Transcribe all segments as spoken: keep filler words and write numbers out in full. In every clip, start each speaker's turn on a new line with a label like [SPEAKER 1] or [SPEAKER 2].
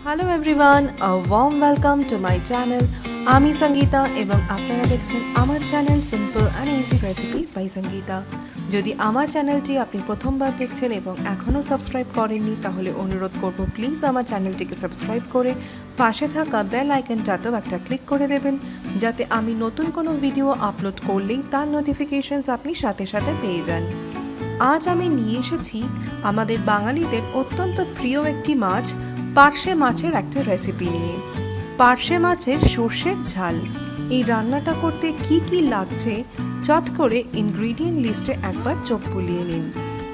[SPEAKER 1] Hello everyone, a warm welcome to my channel. আমি সঙ্গীতা এবং আপনারা দেখছেন আমার channel simple and easy recipes by Sangeeta. যদি আমার চ্যানেলটি আপনি প্রথমবার দেখছেন এবং এখনও সাবস্ক্রাইব করেননি তাহলে অনুরোধ করব প্লিজ আমার চ্যানেলটিকে সাবস্ক্রাইব করে পাশে থাকা বেল আইকনটাতেও একটা ক্লিক করে দেবেন যাতে আমি নতুন কোনো ভিডিও আপলোড করলেই তার নোটিফিকেশনস আপনি সাথে সাথে পেয়ে যান। আজ আমি নিয়ে এসেছি আমাদের বাঙালিদের অত্যন্ত প্রিয় একটি মাছ, পার্শে মাছের একটা রেসিপি নিয়ে। পার্শে মাছের সর্ষের ঝাল। এই রান্নাটা করতে কি কি লাগছে চট করে ইনগ্রিডিয়েন্ট লিস্টে একবার চোখ বুলিয়ে নিন।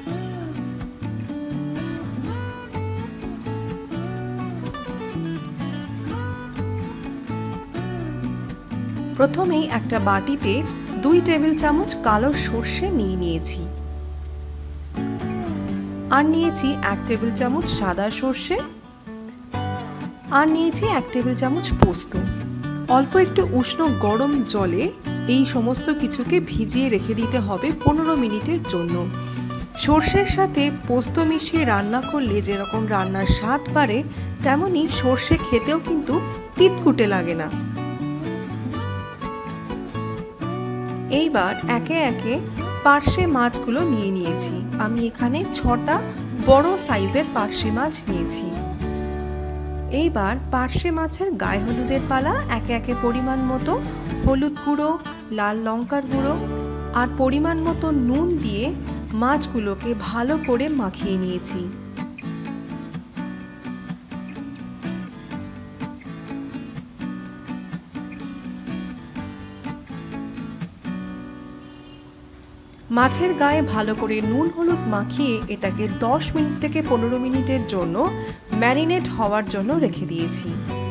[SPEAKER 1] প্রথমেই একটা বাটিতে দুই টেবিল চামচ কালো সর্ষে নিয়ে নিয়েছি, আর নিয়েছি এক টেবিল চামচ সাদা সর্ষে, আর নিয়েছি এক টেবিল চামচ পোস্ত। অল্প একটু উষ্ণ গরম জলে এই সমস্ত কিছুকে ভিজিয়ে রেখে দিতে হবে পনেরো মিনিটের জন্য। সর্ষের সাথে পোস্ত মিশিয়ে রান্না করলে যেরকম রান্নার স্বাদ বাড়ে, তেমনি সর্ষে খেতেও কিন্তু তিতকুটে লাগে না। এইবার একে একে পার্শে মাছগুলো নিয়ে নিয়েছি। আমি এখানে ছটা বড় সাইজের পার্শে মাছ নিয়েছি। এইবার পার্শে মাছের গায়ে হলুদের পালা। একে একে পরিমাণ মতো হলুদ গুঁড়ো, লাল লঙ্কার গুঁড়ো আর পরিমাণ মতো নুন দিয়ে মাছগুলোকে ভালো করে মাখিয়ে নিয়েছি। মাছের গায়ে ভালো করে নুন হলুদ মাখিয়ে এটাকে দশ মিনিট থেকে পনেরো মিনিটের জন্য ম্যারিনেট হওয়ার জন্য রেখে দিয়েছি।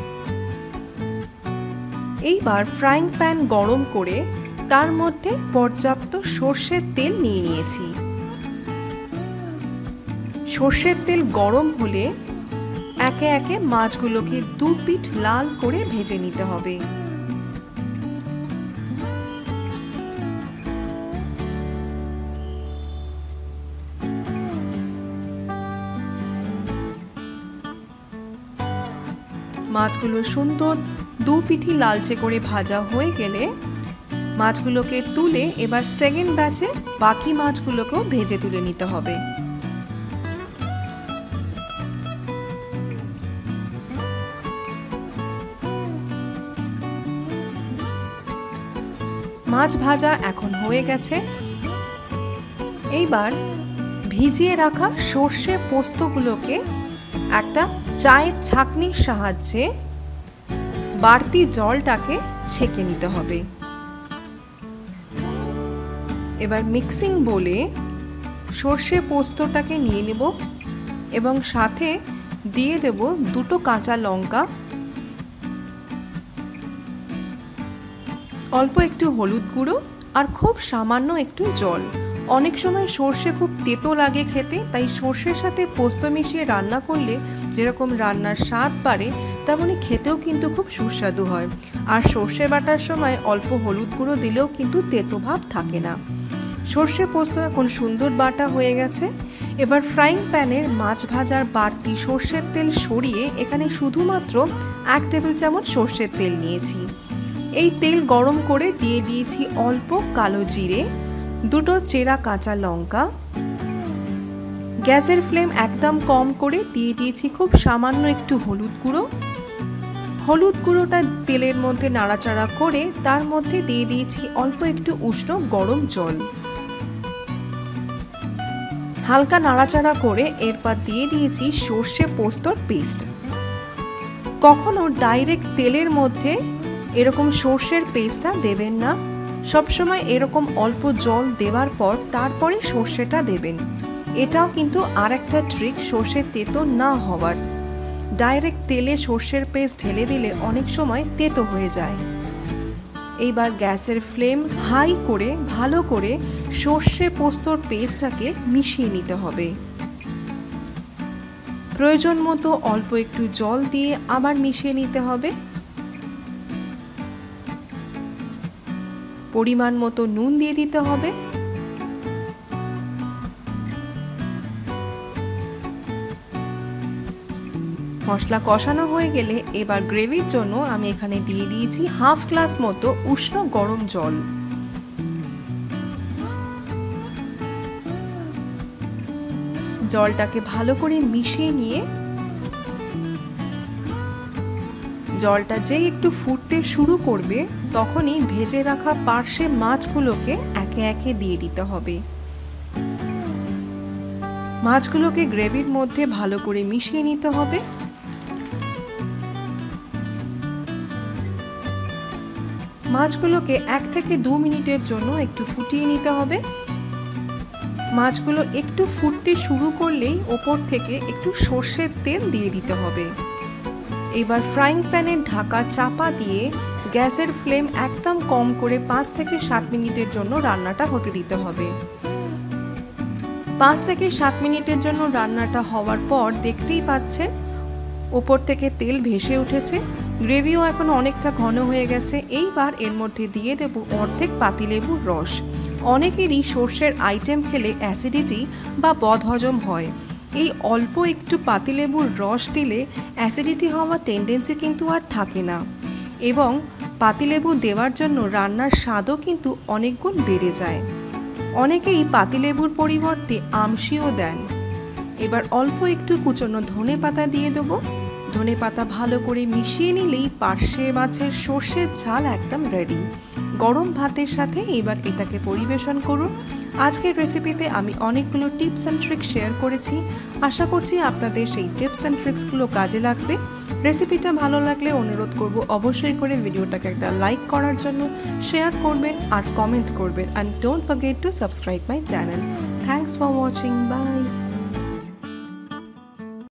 [SPEAKER 1] এইবার ফ্রাইং প্যান গরম করে তার মধ্যে পর্যাপ্ত সর্ষের তেল নিয়ে নিয়েছি। সর্ষের তেল গরম হলে একে একে মাছগুলোকে দু পিঠ লাল করে ভেজে নিতে হবে। মাছগুলো সুন্দর দু পিঠি লালচে করে ভাজা হয়ে গেলে মাছগুলোকে তুলে এবার সেকেন্ড ব্যাচে বাকি মাছগুলোকেও ভেজে তুলে নিতে হবে। মাছ ভাজা এখন হয়ে গেছে। এইবার ভিজিয়ে রাখা সর্ষে পোস্তগুলোকে একটা চায়ের ছাঁকনির সাহায্যে বাড়তি জলটাকে ছেঁকে নিতে হবে। এবার মিক্সিং বলে সর্ষে পোস্তটাকে নিয়ে নেব এবং সাথে দিয়ে দেব দুটো কাঁচা লঙ্কা, অল্প একটু হলুদ গুঁড়ো আর খুব সামান্য একটু জল। অনেক সময় সর্ষে খুব তেতো লাগে খেতে, তাই সর্ষের সাথে পোস্ত মিশিয়ে রান্না করলে যেরকম রান্নার স্বাদ বাড়ে তেমনি খেতেও কিন্তু খুব সুস্বাদু হয়। আর সর্ষে বাটার সময় অল্প হলুদ গুঁড়ো দিলেও কিন্তু তেতো ভাব থাকে না। সর্ষে পোস্ত এখন সুন্দর বাটা হয়ে গেছে। এবার ফ্রাইং প্যানের মাছ ভাজার বাড়তি সর্ষের তেল সরিয়ে এখানে শুধুমাত্র এক টেবিল চামচ সর্ষের তেল নিয়েছি। এই তেল গরম করে দিয়ে দিয়েছি অল্প কালো জিরে, দুটো চেরা কাঁচা লঙ্কা। গ্যাসের ফ্লেম একদম কম করে দিয়ে দিয়েছি খুব সামান্য একটু হলুদ গুঁড়ো। হলুদ গুঁড়োটা তেলের মধ্যে নাড়াচাড়া করে তার মধ্যে দিয়ে দিয়েছি অল্প একটু উষ্ণ গরম জল। হালকা নাড়াচাড়া করে এরপর দিয়ে দিয়েছি সর্ষে পোস্তর পেস্ট। কখনো ডাইরেক্ট তেলের মধ্যে এরকম সর্ষের পেস্টটা দেবেন না, সবসময় এরকম অল্প জল দেওয়ার পর তারপরে সর্ষেটা দেবেন। এটাও কিন্তু আর একটা ট্রিক সর্ষের তেতো না হওয়ার। ডাইরেক্ট তেলে সর্ষের পেস্ট ঢেলে দিলে অনেক সময় তেতো হয়ে যায়। এইবার গ্যাসের ফ্লেম হাই করে ভালো করে সর্ষে পোস্তর পেস্টটাকে মিশিয়ে নিতে হবে। প্রয়োজন মতো অল্প একটু জল দিয়ে আবার মিশিয়ে নিতে হবে। পরিমাণ মতো নুন দিয়ে দিতে হবে। মশলা কষানো হয়ে গেলে এবার গ্রেভির জন্য আমি এখানে দিয়ে দিয়েছি হাফ গ্লাস মতো উষ্ণ গরম জল। জলটাকে ভালো করে মিশিয়ে নিয়ে জলটা যেই একটু ফুটতে শুরু করবে তখনই ভেজে রাখা পার্শে মাছগুলোকে একে একে দিয়ে দিতে হবে। মাছগুলোকে গ্রেভির মধ্যে ভালো করে মিশিয়ে নিতে হবে। মাছগুলোকে এক থেকে দু মিনিটের জন্য একটু ফুটিয়ে নিতে হবে। মাছগুলো একটু ফুটতে শুরু করলেই ওপর থেকে একটু সর্ষের তেল দিয়ে দিতে হবে। এবার ফ্রাইং প্যানের ঢাকা চাপা দিয়ে গ্যাসের ফ্লেম একদম কম করে পাঁচ থেকে সাত মিনিটের জন্য রান্নাটা হতে দিতে হবে। পাঁচ থেকে সাত মিনিটের জন্য রান্নাটা হওয়ার পর দেখতেই পাচ্ছেন ওপর থেকে তেল ভেসে উঠেছে, গ্রেভিও এখন অনেকটা ঘন হয়ে গেছে। এইবার এর মধ্যে দিয়ে দেব অর্ধেক পাতিলেবুর রস। অনেকেরই সর্ষের আইটেম খেলে অ্যাসিডিটি বা বদহজম হয়, এই অল্প একটু পাতিলেবুর রস দিলে অ্যাসিডিটি হওয়ার টেন্ডেন্সি কিন্তু আর থাকে না, এবং পাতিলেবু দেওয়ার জন্য রান্নার স্বাদও কিন্তু অনেক গুণ বেড়ে যায়। অনেকেই পাতিলেবুর পরিবর্তে আমশিও দেন। এবার অল্প একটু কুচনো ধনে পাতা দিয়ে দেবো। ধনে পাতা ভালো করে মিশিয়ে নিলেই পার্শে মাছের সর্ষের ঝাল একদম রেডি। গরম ভাতের সাথে এবার এটাকে পরিবেশন করুন। আজকের রেসিপিতে আমি অনেকগুলো টিপস অ্যান্ড ট্রিক্স শেয়ার করেছি, আশা করছি আপনাদের সেই টিপস অ্যান্ড ট্রিক্সগুলো কাজে লাগবে। রেসিপিটা ভালো লাগলে অনুরোধ করব অবশ্যই করে ভিডিওটাকে একটা লাইক করার জন্য, শেয়ার করবেন আর কমেন্ট করবেন, and don't forget to subscribe my channel. Thanks for watching, by.